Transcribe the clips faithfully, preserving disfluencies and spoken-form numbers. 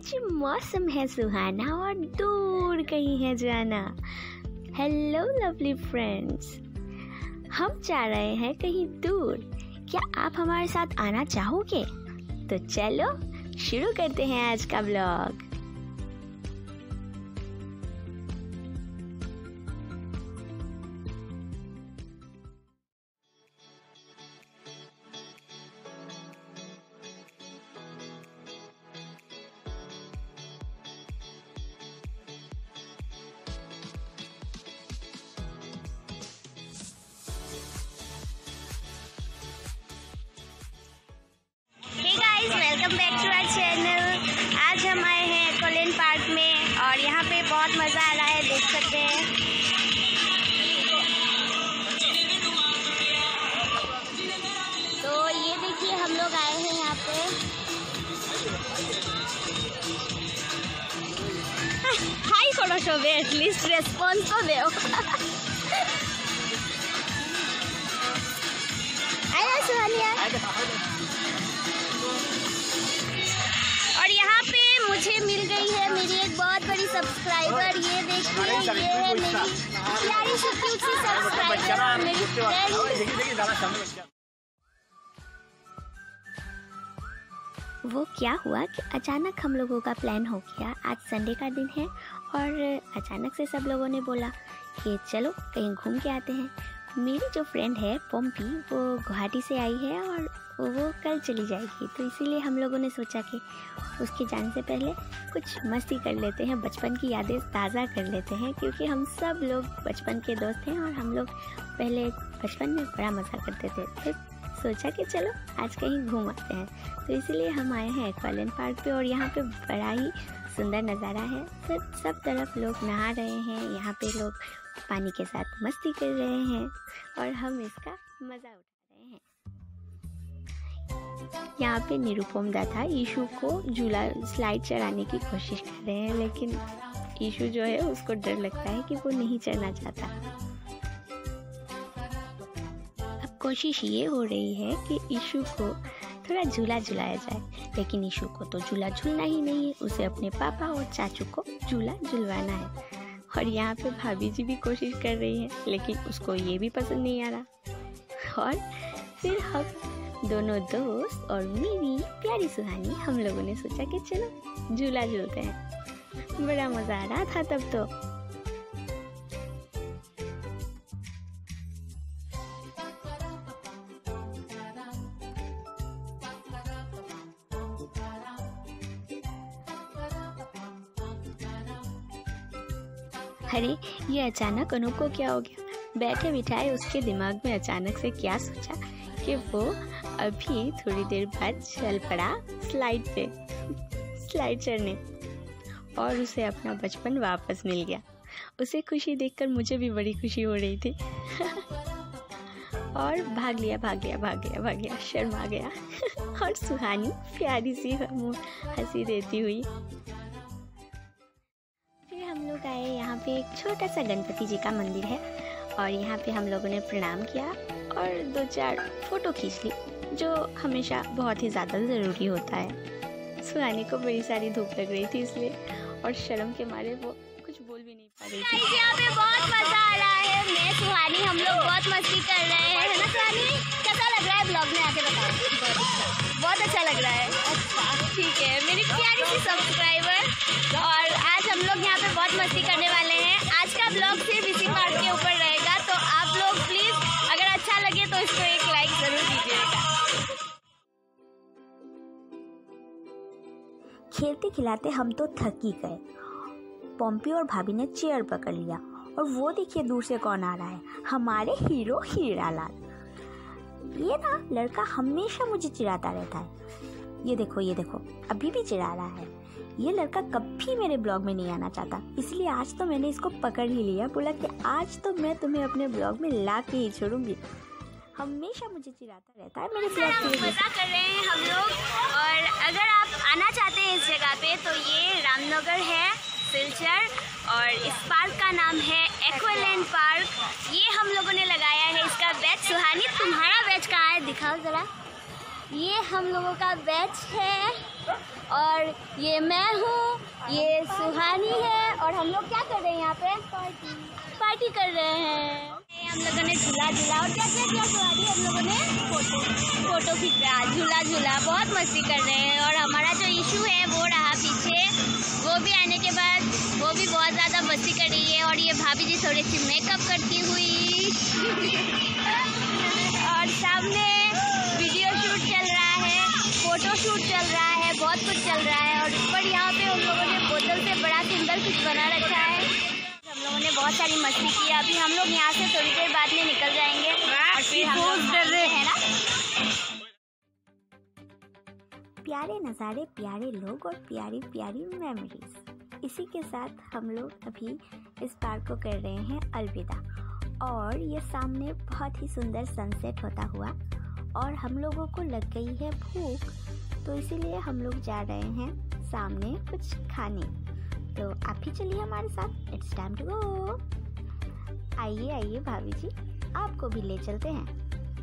आज मौसम है सुहाना और दूर कहीं है जाना। हेलो लवली फ्रेंड्स, हम जा रहे हैं कहीं दूर। क्या आप हमारे साथ आना चाहोगे? तो चलो शुरू करते हैं आज का blog. Welcome back to our channel. आज हम आए हैं एक्वालैंड पार्क में और यहाँ पे बहुत मज़ा आ रहा है, देख सकते हैं। तो ये देखिए हम लोग आए हैं यहाँ पे। हाय करो सब, एटलीस्ट रेस्पॉन्स तो दो। आया सुहानिया। और यहाँ पे मुझे मिल गई है मेरी एक बहुत बड़ी सब्सक्राइबर। ये देखिए, ये है मेरी प्यारी सी क्यूट सी सब्सक्राइबर, मेरी फ्रेंड। वो क्या हुआ कि अचानक हम लोगों का प्लान हो गया। आज संडे का दिन है और अचानक से सब लोगों ने बोला कि चलो कहीं घूम के आते हैं। मेरी जो फ्रेंड है पम्पी, वो गुवाहाटी से आई है और वो कल चली जाएगी, तो इसीलिए हम लोगों ने सोचा कि उसके जाने से पहले कुछ मस्ती कर लेते हैं, बचपन की यादें ताज़ा कर लेते हैं, क्योंकि हम सब लोग बचपन के दोस्त हैं और हम लोग पहले बचपन में बड़ा मज़ा करते थे। फिर सोचा कि चलो आज कहीं घूम आते हैं, तो इसीलिए हम आए हैं एक्वालैंड पार्क पे। और यहाँ पे बड़ा ही सुंदर नज़ारा है। सब सब तरफ लोग नहा रहे हैं, यहाँ पे लोग पानी के साथ मस्ती कर रहे हैं और हम इसका मज़ा उठा रहे हैं। यहाँ पे निरुपम दा था ईशु को झूला स्लाइड चढ़ाने की कोशिश कर रहे हैं, लेकिन ईशु जो है उसको डर लगता है कि वो नहीं चढ़ना चाहता। अब कोशिश ये हो रही है कि ईशु को थोड़ा झूला झुलाया जाए, लेकिन ईशु को तो झूला झूलना ही नहीं है, उसे अपने पापा और चाचू को झूला झुलवाना है। और यहाँ पे भाभी जी भी कोशिश कर रही हैं, लेकिन उसको ये भी पसंद नहीं आ रहा। और फिर हम दोनों दोस्त और मेरी प्यारी सुहानी, हम लोगों ने सोचा कि चलो झूला झूलते हैं। बड़ा मज़ा आ रहा था तब तो। अरे ये अचानक अनु को क्या हो गया? बैठे बिठाए उसके दिमाग में अचानक से क्या सोचा कि वो अभी थोड़ी देर बाद चल पड़ा स्लाइड पे, स्लाइड चढ़ने, और उसे अपना बचपन वापस मिल गया। उसे खुशी देखकर मुझे भी बड़ी खुशी हो रही थी। और भाग लिया भाग लिया भाग लिया भाग लिया शर्मा गया। और सुहानी प्यारी सी हंसी देती हुई। हम लोग आए, यहाँ पे एक छोटा सा गणपति जी का मंदिर है और यहाँ पे हम लोगों ने प्रणाम किया और दो चार फोटो खींच ली, जो हमेशा बहुत ही ज़्यादा ज़रूरी होता है। सुहानी को बड़ी सारी धूप लग रही थी इसलिए, और शर्म के मारे वो कुछ बोल भी नहीं पा रही थी। यहाँ पे बहुत मज़ा आ रहा है। मैं सुहानी हम लोग बहुत मस्ती कर रहे हैं, है ना सुहानी? कैसा लग रहा है ब्लॉग में आके बताओ। बहुत अच्छा लग रहा है। अच्छा ठीक है, मेरी प्यारी सी सब्सक्राइबर। और आज हम लोग यहाँ पे बहुत मस्ती करने वाले हैं। आज का ब्लॉग सिर्फ इसी पार्ट के ऊपर रहेगा, तो आप लोग प्लीज़ अगर अच्छा लगे तो इसको एक लाइक ज़रूर दीजिएगा। खेलते खिलाते हम तो थक ही गए। पम्पी और भाभी ने चेयर पकड़ लिया और वो देखिए दूर से कौन आ रहा है, हमारे हीरो हीरालाल। ये ना लड़का हमेशा मुझे चिढ़ाता रहता है। ये देखो ये देखो अभी भी चिढ़ा रहा है। ये लड़का कभी मेरे ब्लॉग में नहीं आना चाहता, इसलिए आज तो मैंने इसको पकड़ ही लिया। बोला कि आज तो मैं तुम्हें अपने ब्लॉग में ला के ही छोड़ूंगी। हमेशा मुझे चिढ़ाता रहता है मेरे ब्लॉग के लिए। मज़ा कर रहे हैं हम लोग। और अगर आप आना चाहते हैं इस जगह पे, तो ये रामनगर है, सिलचर, और इस पार्क का नाम है एक्वालैंड पार्क। ये हम लोगों ने लगाया है इसका बैच। सुहानी तुम्हारा बैच कहाँ है, दिखाओ ज़रा। ये हम लोगों का बैच है और ये मैं हूँ, ये सुहानी है और हम लोग क्या कर रहे हैं यहाँ पे? पार्टी पार्टी कर रहे हैं। हम लोगों ने झूला झूला और क्या क्या किया सुहानी? हम लोगों ने फोटो फोटो खींचा, झूला झूला, बहुत मस्ती कर रहे हैं। और हमारा जो इशू है वो रहा पीछे, वो भी आने के बाद वो भी बहुत ज़्यादा मस्ती कर रही है। और ये भाभी जी थोड़ी सी मेकअप करती हुई और सामने वीडियो शूट चल रहा है, फोटो शूट चल रहा है, बहुत कुछ चल रहा है। और ऊपर यहाँ पे उन लोगों ने बोतल से बड़ा सिंगल कुछ बना रखा है। हम लोगों ने बहुत सारी मस्ती की। अभी हम लोग यहाँ से थोड़ी देर बाद में निकल जाएंगे और फिर हम लोग डर रहे हैं ना। प्यारे नज़ारे, प्यारे लोग और प्यारी प्यारी मेमोरीज, इसी के साथ हम लोग अभी इस पार्क को कर रहे हैं अलविदा। और ये सामने बहुत ही सुंदर सनसेट होता हुआ और हम लोगों को लग गई है भूख, तो इसीलिए हम लोग जा रहे हैं सामने कुछ खाने। तो आप भी चलिए हमारे साथ, इट्स टाइम टू गो। आइए आइए भाभी जी, आपको भी ले चलते हैं।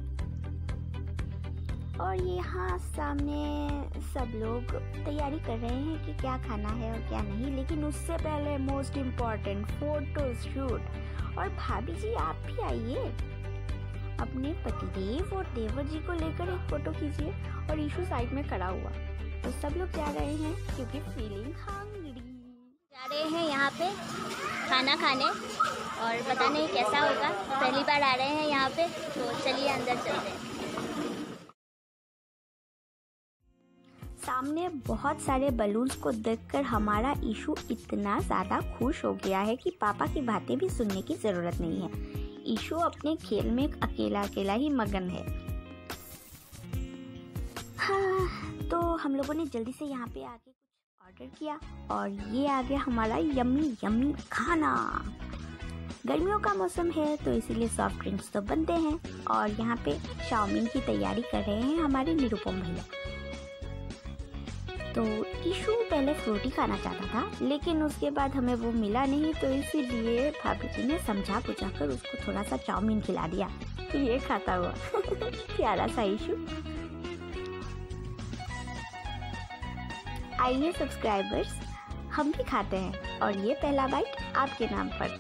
और यहाँ सामने सब लोग तैयारी कर रहे हैं कि क्या खाना है और क्या नहीं, लेकिन उससे पहले मोस्ट इम्पॉर्टेंट फोटो शूट। और भाभी जी आप भी आइए, अपने पतिदेव और देवर जी को लेकर एक फोटो खींचिए। और इशू साइड में खड़ा हुआ। तो सब लोग जा रहे हैं क्योंकि फीलिंग हंग्री। जा रहे हैं यहाँ पे खाना खाने और पता नहीं कैसा होगा, पहली बार आ रहे हैं यहाँ पे, तो चलिए अंदर चलते हैं। सामने बहुत सारे बलून्स को देखकर हमारा इशू इतना ज़्यादा खुश हो गया है कि पापा की बातें भी सुनने की ज़रूरत नहीं है। इशू अपने खेल में अकेला अकेला ही मगन है। हाँ, तो हम लोगों ने जल्दी से यहाँ पे आके कुछ ऑर्डर किया और ये आ गया हमारा यम्मी यम्मी खाना। गर्मियों का मौसम है तो इसीलिए सॉफ्ट ड्रिंक्स तो बनते हैं। और यहाँ पे चाउमीन की तैयारी कर रहे हैं हमारे निरुपम भैया। तो इशू पहले फ्रूटी खाना चाहता था, लेकिन उसके बाद हमें वो मिला नहीं, तो इसीलिए भाभी जी ने समझा बुझा कर उसको थोड़ा सा चाउमीन खिला दिया। तो ये खाता हुआ प्यारा सा इशू। आइए सब्सक्राइबर्स, हम भी खाते हैं और ये पहला बाइट आपके नाम पर।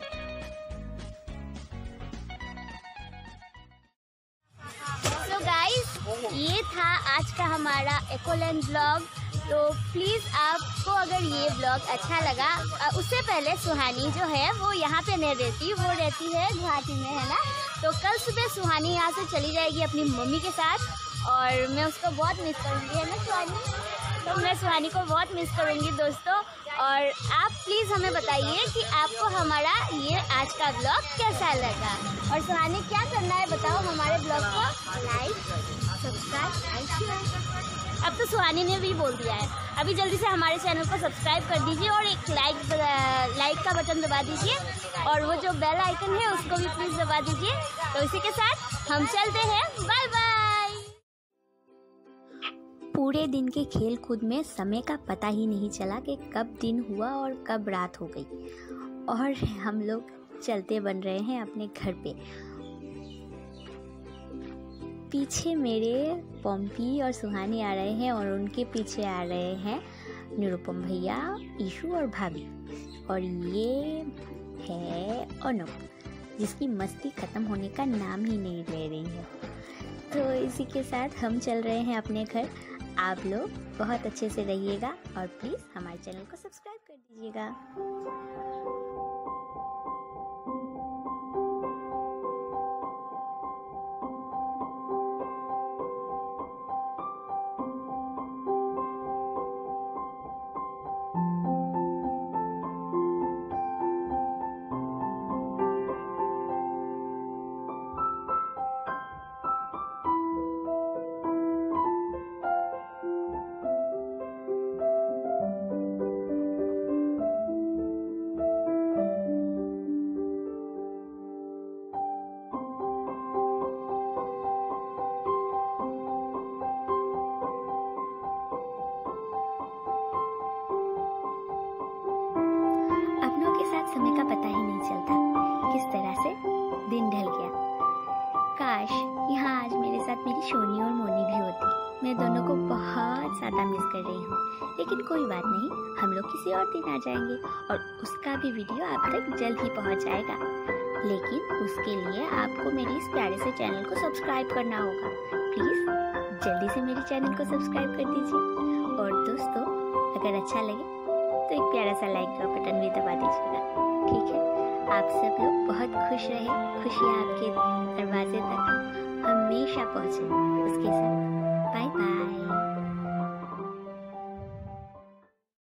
तो गाइस, ये था आज का हमारा एकोलैंड ब्लॉग। तो प्लीज़ आपको अगर ये ब्लॉग अच्छा लगा, उससे पहले सुहानी जो है वो यहाँ पे नहीं रहती, वो रहती है गुवाहाटी में, है ना। तो कल सुबह सुहानी यहाँ से चली जाएगी अपनी मम्मी के साथ और मैं उसको बहुत मिस करूँगी, है ना सुहानी। तो मैं सुहानी को बहुत मिस करूँगी दोस्तों। और आप प्लीज़ हमें बताइए कि आपको हमारा ये आज का ब्लॉग कैसा लगा। और सुहानी क्या करना है बताओ हमारे ब्लॉग को? Like, subscribe. अब तो सुहानी ने भी बोल दिया है। अभी जल्दी से हमारे चैनल को सब्सक्राइब कर दीजिए और एक लाइक लाइक का बटन दबा दीजिए और वो जो बेल आइकन है उसको भी प्लीज़ दबा दीजिए। तो इसी के साथ हम चलते हैं, बाय बाय। पूरे दिन के खेल कूद में समय का पता ही नहीं चला कि कब दिन हुआ और कब रात हो गई। और हम लोग चलते बन रहे हैं अपने घर पे। पीछे मेरे पम्पी और सुहानी आ रहे हैं और उनके पीछे आ रहे हैं निरुपम भैया, इशू और भाभी। और ये है अनुप, जिसकी मस्ती ख़त्म होने का नाम ही नहीं ले रही है। तो इसी के साथ हम चल रहे हैं अपने घर। आप लोग बहुत अच्छे से रहिएगा और प्लीज़ हमारे चैनल को सब्सक्राइब कर दीजिएगा। समय का पता ही नहीं चलता किस तरह से दिन ढल गया। काश यहाँ आज मेरे साथ मेरी शोनी और मोनी भी होती। मैं दोनों को बहुत ज़्यादा मिस कर रही हूँ। लेकिन कोई बात नहीं, हम लोग किसी और दिन आ जाएंगे और उसका भी वीडियो आप तक जल्द ही पहुँच जाएगा। लेकिन उसके लिए आपको मेरी इस प्यारे से चैनल को सब्सक्राइब करना होगा। प्लीज़ जल्दी से मेरे चैनल को सब्सक्राइब कर दीजिए। और दोस्तों, अगर अच्छा लगे तो एक प्यारा सा लाइक का बटन भी दबा दीजिएगा, ठीक है। आप सब लोग बहुत खुश रहे, खुशियाँ आपके दरवाजे तक हमेशा पहुँचे। उसके साथ बाय बाय।